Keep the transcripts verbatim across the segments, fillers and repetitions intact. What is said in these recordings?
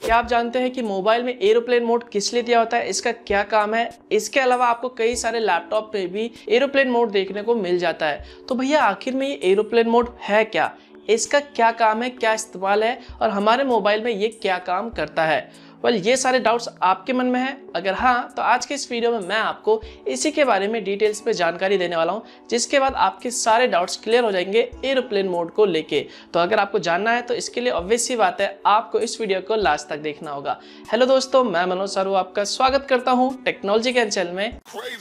क्या आप जानते हैं कि मोबाइल में एरोप्लेन मोड किस लिए दिया होता है, इसका क्या काम है? इसके अलावा आपको कई सारे लैपटॉप पे भी एरोप्लेन मोड देखने को मिल जाता है। तो भैया आखिर में ये एरोप्लेन मोड है क्या, इसका क्या काम है, क्या इस्तेमाल है और हमारे मोबाइल में ये क्या काम करता है? वेल ये सारे डाउट्स आपके मन में हैं? अगर हाँ तो आज के इस वीडियो में मैं आपको इसी के बारे में डिटेल्स में जानकारी देने वाला हूं, जिसके बाद आपके सारे डाउट्स क्लियर हो जाएंगे एरोप्लेन मोड को लेके। तो अगर आपको जानना है तो इसके लिए ऑब्वियस सी बात है, आपको इस वीडियो को लास्ट तक देखना होगा। हेलो दोस्तों, मैं मनोज सारू आपका स्वागत करता हूँ टेक्नोलॉजी ज्ञान चैनल में।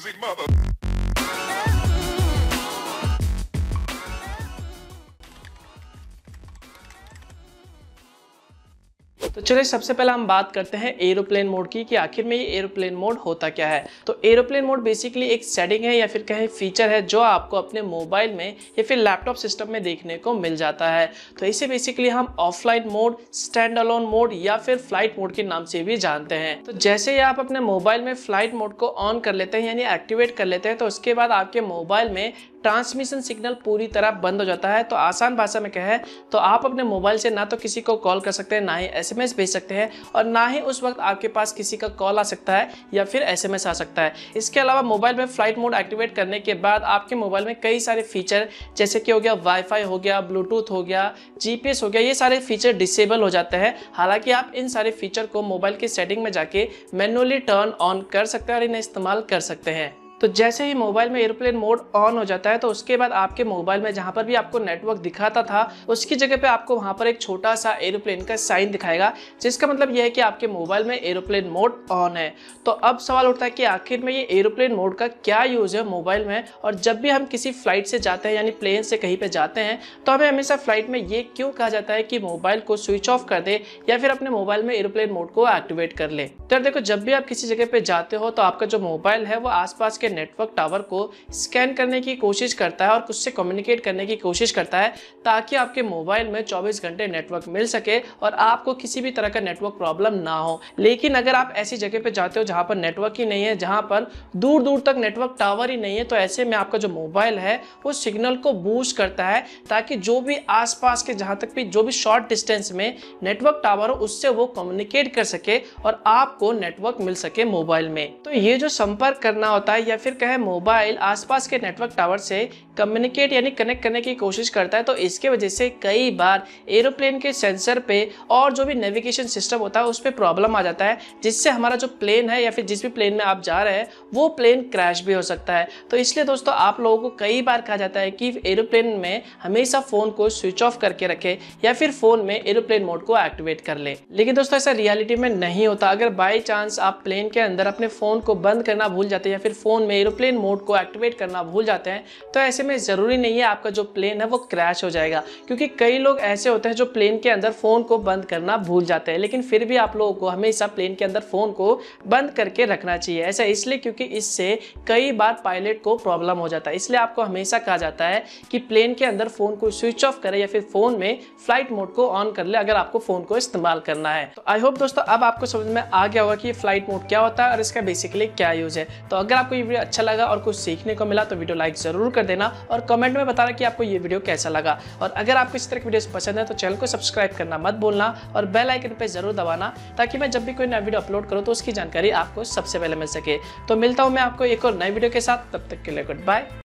तो चलिए सबसे पहले हम बात करते हैं एरोप्लेन मोड की कि आखिर में ये एरोप्लेन मोड होता क्या है। तो एरोप्लेन मोड बेसिकली एक सेटिंग है या फिर कहें फीचर है जो आपको अपने मोबाइल में या फिर लैपटॉप सिस्टम में देखने को मिल जाता है। तो इसे बेसिकली हम offline mode, standalone mode या फिर फ्लाइट मोड के नाम से भी जानते हैं। तो जैसे ही आप अपने मोबाइल में फ्लाइट मोड को ऑन कर लेते हैं यानी एक्टिवेट कर लेते हैं, तो उसके बाद आपके मोबाइल में ट्रांसमिशन सिग्नल पूरी तरह बंद हो जाता है। तो आसान भाषा में कहें तो आप अपने मोबाइल से ना तो किसी को कॉल कर सकते हैं, ना ही एसएमएस भेज सकते हैं और ना ही उस वक्त आपके पास किसी का कॉल आ सकता है या फिर एसएमएस आ सकता है। इसके अलावा मोबाइल में फ्लाइट मोड एक्टिवेट करने के बाद आपके मोबाइल में कई सारे फीचर जैसे कि हो गया वाईफाई हो गया, ब्लूटूथ हो गया, जीपीएस हो गया, ये सारे फीचर डिसेबल हो जाते हैं। हालांकि आप इन सारे फीचर को मोबाइल की सेटिंग में जाके मैनुअली टर्न ऑन कर सकते हैं और इन्हें इस्तेमाल कर सकते हैं। तो जैसे ही मोबाइल में एरोप्लेन मोड ऑन हो जाता है तो उसके बाद आपके मोबाइल में जहां पर भी आपको नेटवर्क दिखाता था उसकी जगह पे आपको वहां पर एक छोटा सा एरोप्लेन का साइन दिखाएगा, जिसका मतलब यह है कि आपके मोबाइल में एरोप्लेन मोड ऑन है। तो अब सवाल उठता है कि आखिर में ये एरोप्लेन मोड का क्या यूज है मोबाइल में, और जब भी हम किसी फ्लाइट से जाते हैं यानी प्लेन से कहीं पे जाते हैं तो हमें हमेशा फ्लाइट में ये क्यों कहा जाता है कि मोबाइल को स्विच ऑफ कर दे या फिर अपने मोबाइल में एरोप्लेन मोड को एक्टिवेट कर ले। तो देखो, जब भी आप किसी जगह पे जाते हो तो आपका जो मोबाइल है वो आसपास के नेटवर्क टावर को स्कैन करने की कोशिश करता है और उससे कम्युनिकेट करने की कोशिश करता है ताकि आपके मोबाइल में चौबीस घंटे नेटवर्क मिल सके और आपको किसी भी तरह का नेटवर्क प्रॉब्लम ना हो। लेकिन अगर आप ऐसी जगह पे जाते हो जहां पर नेटवर्क ही नहीं है, जहां पर दूर दूर तक नेटवर्क टावर ही नहीं है, तो ऐसे में आपका जो मोबाइल है वो सिग्नल को बूस्ट करता है ताकि जो भी आसपास के जहां तक भी जो भी शॉर्ट डिस्टेंस में नेटवर्क टावर हो उससे वो कम्युनिकेट कर सके और आपको नेटवर्क मिल सके मोबाइल में। तो ये जो संपर्क करना होता है या फिर कहे मोबाइल आसपास के नेटवर्क टावर से कम्युनिकेट यानी कनेक्ट करने की कोशिश करता है, तो इसके वजह से कई बार एरोप्लेन के सेंसर पे और जो भी नेविगेशन सिस्टम होता है उस पे प्रॉब्लम आ जाता है, जिससे हमारा जो प्लेन है या फिर जिस भी प्लेन में आप जा रहे हैं वो प्लेन क्रैश भी हो सकता है। तो इसलिए दोस्तों आप लोगों को कई बार कहा जाता है कि एरोप्लेन में हमेशा फोन को स्विच ऑफ करके रखें या फिर फोन में एरोप्लेन मोड को एक्टिवेट कर ले। लेकिन दोस्तों ऐसा रियलिटी में नहीं होता। अगर बाई चांस आप प्लेन के अंदर अपने फोन को बंद करना भूल जाते हैं या फिर फोन में एरोप्लेन मोड को एक्टिवेट करना भूल जाते हैं तो ऐसे में जरूरी नहीं है आपका जो प्लेन है वो क्रैश हो जाएगा, क्योंकि कई लोग ऐसे होते हैं जो प्लेन के अंदर फोन को बंद करना भूल जाते हैं। लेकिन फिर भी आप लोगों को हमेशा प्लेन के अंदर फोन को बंद करके रखना चाहिए। ऐसा इसलिए क्योंकि इससे कई बार पायलट को प्रॉब्लम हो जाता है। इसलिए आपको हमेशा कहा जाता है कि प्लेन के अंदर फोन को स्विच ऑफ करें या फिर फोन में फ्लाइट मोड को ऑन कर ले अगर आपको फोन को इस्तेमाल करना है। तो आई होप दोस्तों अब आपको समझ में आ गया होगा कि फ्लाइट मोड क्या होता है और इसका बेसिकली क्या यूज है। तो अगर आपको ये वीडियो अच्छा लगा और कुछ सीखने को मिला तो वीडियो लाइक जरूर कर देना और कमेंट में बताना कि आपको ये वीडियो कैसा लगा। और अगर आपको इस तरह की वीडियोस पसंद है तो चैनल को सब्सक्राइब करना मत भूलना और बेल आइकन पे जरूर दबाना ताकि मैं जब भी कोई नया वीडियो अपलोड करूं तो उसकी जानकारी आपको सबसे पहले मिल सके। तो मिलता हूं मैं आपको एक और नई वीडियो के साथ, तब तक के लिए गुड बाय।